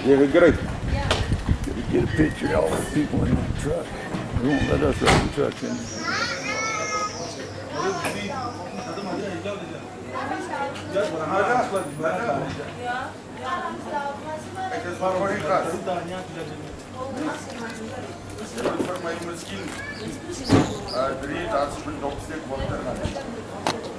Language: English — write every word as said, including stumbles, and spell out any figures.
Yeah, we're great. Get a picture of all the people in that truck. They won't let us ride the truck in. For my skin, uh, three, that's been top step water.